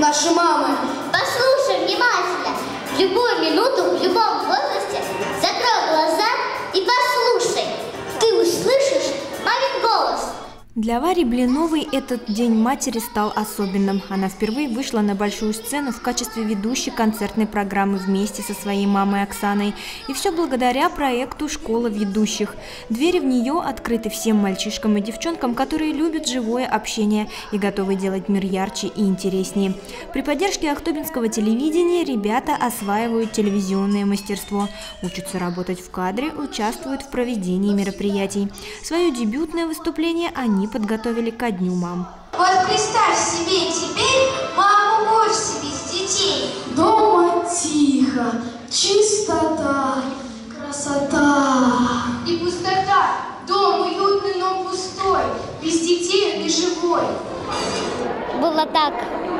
наши мамы. Послушай внимательно. В любую минуту, в любом возрасте закрой глаза и послушай. Ты услышишь мамин голос. Для Вари Блиновой этот День матери стал особенным. Она впервые вышла на большую сцену в качестве ведущей концертной программы вместе со своей мамой Оксаной. И все благодаря проекту «Школа ведущих». Двери в нее открыты всем мальчишкам и девчонкам, которые любят живое общение и готовы делать мир ярче и интереснее. При поддержке ахтубинского телевидения ребята осваивают телевизионное мастерство, учатся работать в кадре, участвуют в проведении мероприятий. Свое дебютное выступление они подготовили ко Дню мам. Вот представь себе теперь маму больше без детей. Дома тихо, чистота, красота. И пустота. Дом уютный, но пустой. Без детей он не живой. Было так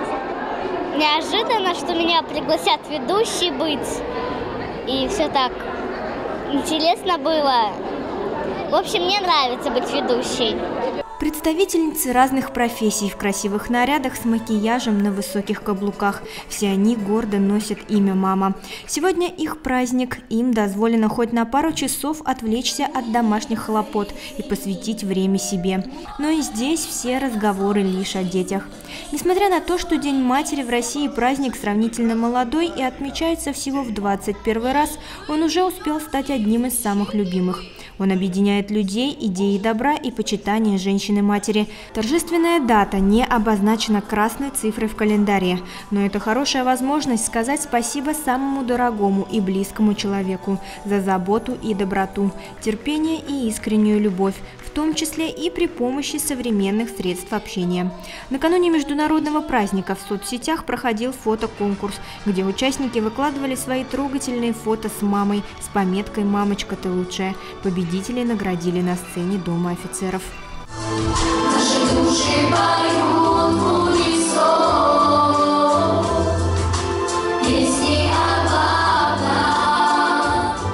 неожиданно, что меня пригласят ведущей быть. И все так интересно было. В общем, мне нравится быть ведущей. Представительницы разных профессий в красивых нарядах с макияжем на высоких каблуках. Все они гордо носят имя «Мама». Сегодня их праздник. Им дозволено хоть на пару часов отвлечься от домашних хлопот и посвятить время себе. Но и здесь все разговоры лишь о детях. Несмотря на то, что День матери в России праздник сравнительно молодой и отмечается всего в 21 раз, он уже успел стать одним из самых любимых. Он объединяет людей, идеи добра и почитания женщины-матери. Торжественная дата не обозначена красной цифрой в календаре, но это хорошая возможность сказать спасибо самому дорогому и близкому человеку за заботу и доброту, терпение и искреннюю любовь, в том числе и при помощи современных средств общения. Накануне международного праздника в соцсетях проходил фотоконкурс, где участники выкладывали свои трогательные фото с мамой с пометкой «Мамочка, ты лучшая». Победителей наградили на сцене Дома офицеров. Наши души поют в унисон, песни о бабах.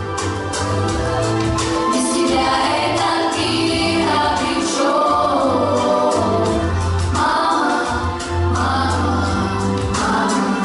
Без тебя этот мир обречен. Мама, мама, мама.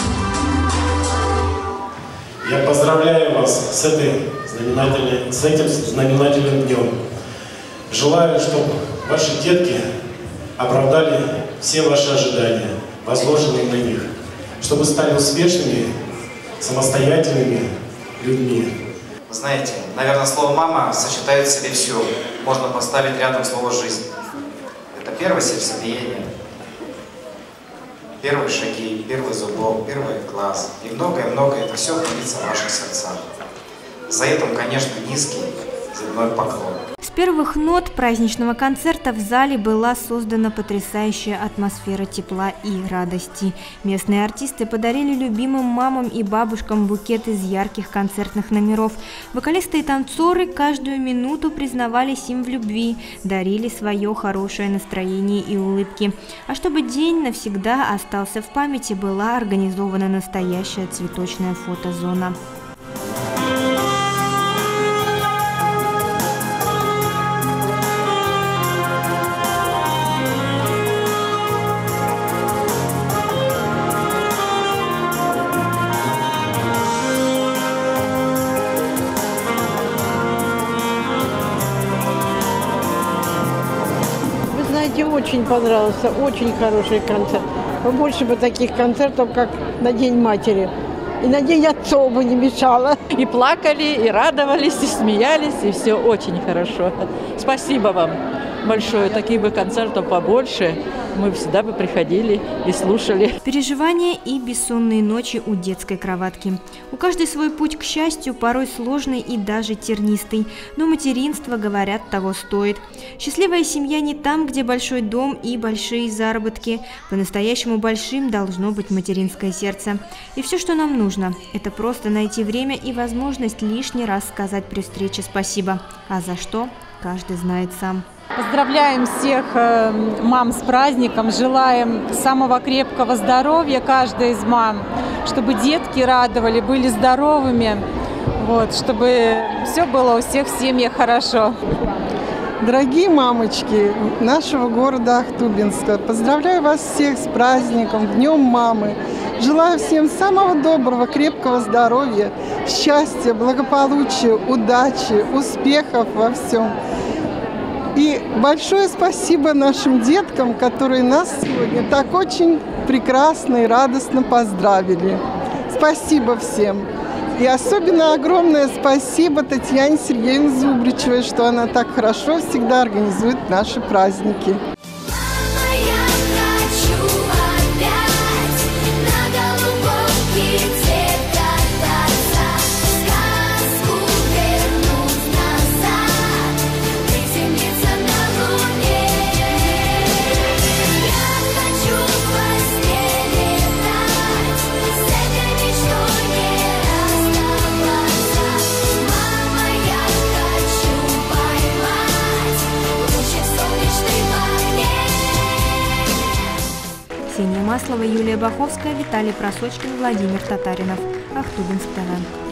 Я поздравляю вас с этим знаменательным днем. Желаю, чтобы ваши детки оправдали все ваши ожидания, возложенные на них, чтобы стали успешными, самостоятельными людьми. Вы знаете, наверное, слово «мама» сочетает в себе все. Можно поставить рядом слово «жизнь». Это первое сердцебиение, первые шаги, первый зубок, первый глаз. И многое-многое это все хранится в ваших сердцах. За это, конечно, низкий земной поклон. С первых нот праздничного концерта в зале была создана потрясающая атмосфера тепла и радости. Местные артисты подарили любимым мамам и бабушкам букет из ярких концертных номеров. Вокалисты и танцоры каждую минуту признавались им в любви, дарили свое хорошее настроение и улыбки. А чтобы день навсегда остался в памяти, была организована настоящая цветочная фотозона. Знаете, очень понравился, очень хороший концерт. Побольше бы таких концертов, как на День матери. И на День отцов бы не мешало. И плакали, и радовались, и смеялись, и все очень хорошо. Спасибо вам большое. Таких бы концертов побольше. Мы всегда бы приходили и слушали. Переживания и бессонные ночи у детской кроватки. У каждой свой путь к счастью, порой сложный и даже тернистый. Но материнство, говорят, того стоит. Счастливая семья не там, где большой дом и большие заработки. По-настоящему большим должно быть материнское сердце. И все, что нам нужно, это просто найти время и возможность лишний раз сказать при встрече спасибо. А за что, каждый знает сам. Поздравляем всех мам с праздником, желаем самого крепкого здоровья каждой из мам, чтобы детки радовали, были здоровыми, вот, чтобы все было у всех в семьях хорошо. Дорогие мамочки нашего города Ахтубинска, поздравляю вас всех с праздником, Днем мамы. Желаю всем самого доброго, крепкого здоровья, счастья, благополучия, удачи, успехов во всем. И большое спасибо нашим деткам, которые нас сегодня так очень прекрасно и радостно поздравили. Спасибо всем. И особенно огромное спасибо Татьяне Сергеевне Зубричевой, что она так хорошо всегда организует наши праздники. Ксения Маслова, Юлия Баховская, Виталий Просочкин, Владимир Татаринов. Ахтубинск ТВ.